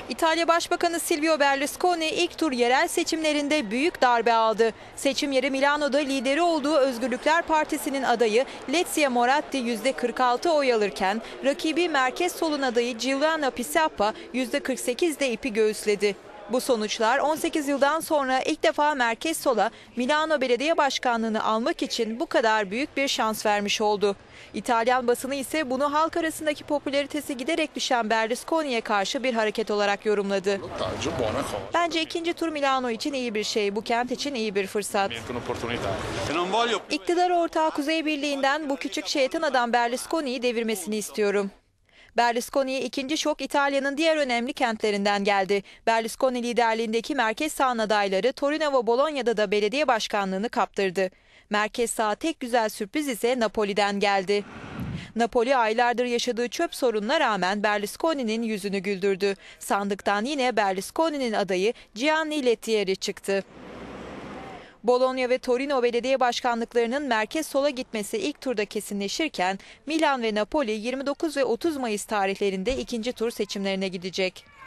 İtalya Başbakanı Silvio Berlusconi ilk tur yerel seçimlerinde büyük darbe aldı. Seçim yeri Milano'da lideri olduğu Özgürlükler Partisi'nin adayı Letizia Moratti %46 oy alırken rakibi merkez solun adayı Giuliano Pisappa %48'de ipi göğüsledi. Bu sonuçlar 18 yıldan sonra ilk defa merkez sola Milano Belediye Başkanlığı'nı almak için bu kadar büyük bir şans vermiş oldu. İtalyan basını ise bunu halk arasındaki popülaritesi giderek düşen Berlusconi'ye karşı bir hareket olarak yorumladı. Bence ikinci tur Milano için iyi bir şey, bu kent için iyi bir fırsat. İktidar ortağı Kuzey Birliği'nden bu küçük şeytan adam Berlusconi'yi devirmesini istiyorum. Berlusconi'ye ikinci şok İtalya'nın diğer önemli kentlerinden geldi. Berlusconi liderliğindeki merkez sağın adayları Torino ve Bologna'da da belediye başkanlığını kaptırdı. Merkez sağ tek güzel sürpriz ise Napoli'den geldi. Napoli aylardır yaşadığı çöp sorununa rağmen Berlusconi'nin yüzünü güldürdü. Sandıktan yine Berlusconi'nin adayı Gianni Lettieri çıktı. Bologna ve Torino belediye başkanlıklarının merkez sola gitmesi ilk turda kesinleşirken Milan ve Napoli 29 ve 30 Mayıs tarihlerinde ikinci tur seçimlerine gidecek.